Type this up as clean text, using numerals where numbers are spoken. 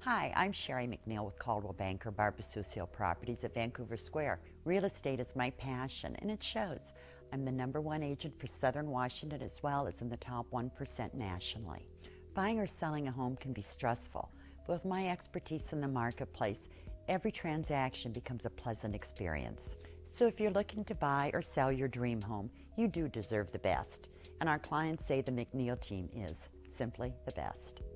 Hi, I'm Sharry McNeel with Coldwell Banker Barbasucio Properties at Vancouver Square. Real estate is my passion, and it shows. I'm the #1 agent for Southern Washington as well as in the top 1% nationally. Buying or selling a home can be stressful, but with my expertise in the marketplace, every transaction becomes a pleasant experience. So if you're looking to buy or sell your dream home, you do deserve the best. And our clients say the McNeel team is simply the best.